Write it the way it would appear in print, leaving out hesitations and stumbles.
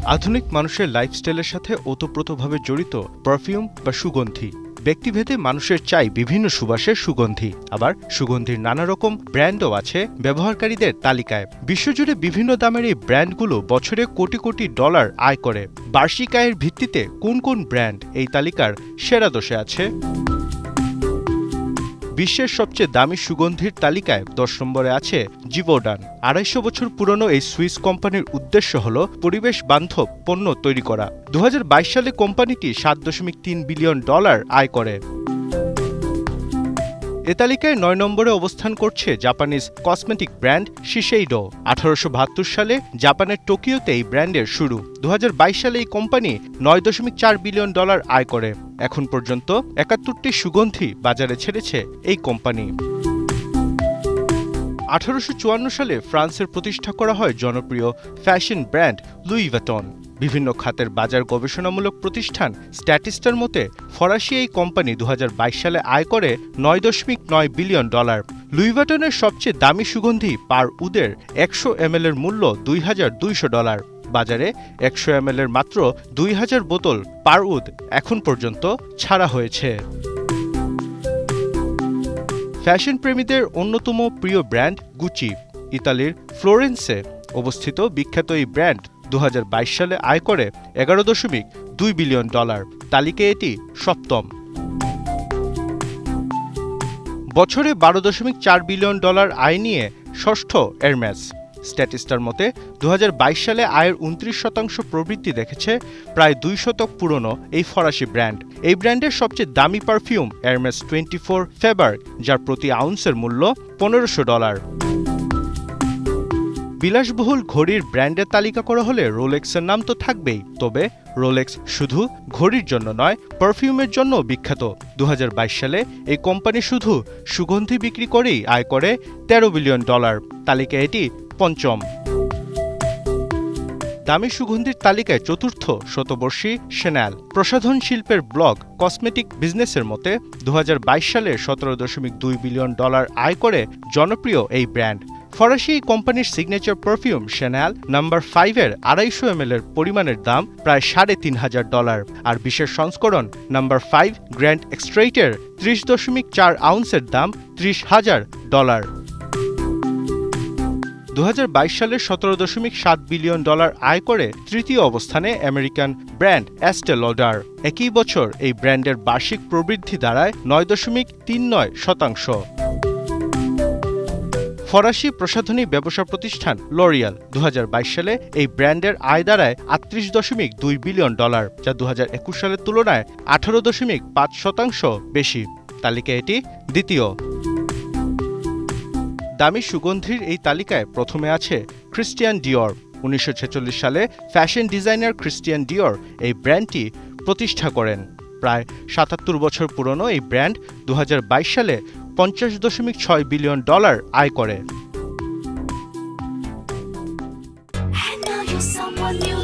আধুনিক মানুষের লাইফস্টাইলের সাথে ওতপ্রোতভাবে জড়িত পারফিউম বা সুগন্ধি। ব্যক্তিভেদে মানুষের চাই বিভিন্ন সুবাসের সুগন্ধি, আবার সুগন্ধির নানা রকম ব্র্যান্ডও আছে ব্যবহারকারীদের তালিকায়। বিশ্বজুড়ে বিভিন্ন দামের এই ব্র্যান্ডগুলো বছরে কোটি কোটি ডলার আয় করে। বার্ষিক আয়ের ভিত্তিতে কোন কোন ব্র্যান্ড এই তালিকার সেরা দশে আছে? বিশ্বের সবচেয়ে দামি সুগন্ধির তালিকায় 10 নম্বরে আছে জিভোডান। 250 বছর পুরনো এই সুইস কোম্পানির উদ্দেশ্য হল পরিবেশ বান্ধব পণ্য তৈরি করা। 2022 সালে কোম্পানিটি $7.3 বিলিয়ন আয় করে। এ তালিকায় 9 নম্বরে অবস্থান করছে জাপানিজ কসমেটিক ব্র্যান্ড শিশেইডো। 1872 সালে জাপানের টোকিওতে এই ব্র্যান্ডের শুরু। 2022 সালে এই কোম্পানি $9.4 বিলিয়ন আয় করে। এখন পর্যন্ত 71টি সুগন্ধি বাজারে ছেড়েছে এই কোম্পানি। 1854 সালে ফ্রান্সের প্রতিষ্ঠা করা হয় জনপ্রিয় ফ্যাশন ব্র্যান্ড লুই ভ্যাটন। বিভিন্ন খাতের বাজার গবেষণামূলক প্রতিষ্ঠান স্ট্যাটিস্টার মতে ফরাসি এই কোম্পানি 2022 সালে আয় করে $9.9 বিলিয়ন। লুই ভ্যাটনের সবচেয়ে দামি সুগন্ধি পার উদের 100 ml এর মূল্য $2,200। বাজারে 100 ml এর মাত্র 2000 বোতল পার উদ এখন পর্যন্ত ছাড়া হয়েছে। ফ্যাশন প্রেমীদের অন্যতম প্রিয় ব্র্যান্ড গুচি। ইতালির ফ্লোরেন্সে অবস্থিত বিখ্যাত এই ব্র্যান্ড 2022 সালে আয় করে $11.2 বিলিয়ন। তালিকায় এটি সপ্তম। বছরে $12.4 বিলিয়ন আয় নিয়ে ষষ্ঠ এরমেস। স্ট্যাটিস্টার মতে 2022 সালে আয়ের 29% প্রবৃদ্ধি দেখেছে প্রায় 2 শতক পুরনো এই ফরাসি ব্র্যান্ড। এই ব্র্যান্ডের সবচেয়ে দামি পারফিউম এরমেস 24 ফেবার, যার প্রতি আউন্সের মূল্য $1500। বিলাসবহুল ঘড়ির ব্র্যান্ডের তালিকা করা হলে রোলেক্সের নাম তো থাকবেই, তবে রোলেক্স শুধু ঘড়ির জন্য নয়, পারফিউমের জন্য বিখ্যাত। 2022 সালে এই কোম্পানি শুধু সুগন্ধি বিক্রি করেই আয় করে $13 বিলিয়ন। তালিকায় এটি পঞ্চম। দামি সুগন্ধির তালিকায় চতুর্থ শতবর্ষী শ্যানেল। প্রসাধন শিল্পের ব্লগ কসমেটিক বিজনেসের মতে 2022 সালে $17.2 বিলিয়ন আয় করে জনপ্রিয় এই ব্র্যান্ড। ফরাসি এই কোম্পানির সিগনেচার পারফিউম শ্যানেল নাম্বার 5 এর 250 ml এর পরিমাণের দাম প্রায় $3,500, আর বিশেষ সংস্করণ নাম্বার 5 গ্র্যান্ড এক্সট্রেইটের 30.4 আউন্সের দাম $30,000। 2022 সালে $17.7 বিলিয়ন আয় করে তৃতীয় অবস্থানে আমেরিকান ব্র্যান্ড এস্টে লডার। একই বছর এই ব্র্যান্ডের বার্ষিক প্রবৃদ্ধি দাঁড়ায় 9.39%। ফরাসি প্রসাধনী ব্যবসা প্রতিষ্ঠান লরিয়াল 2022 সালে এই ব্র্যান্ডের আয় দাঁড়ায় $38.2 বিলিয়ন, যা 2021 সালের তুলনায় 18.5% বেশি। তালিকায় এটি দ্বিতীয়। দামি সুগন্ধির এই তালিকায় প্রথমে আছে ক্রিস্টিয়ান ডিওর। 1946 সালে ফ্যাশন ডিজাইনার ক্রিস্টিয়ান ডিওর এই ব্র্যান্ডটি প্রতিষ্ঠা করেন। প্রায় 77 বছর পুরনো এই ব্র্যান্ড 2022 সালে $50.6 বিলিয়ন আয় করে।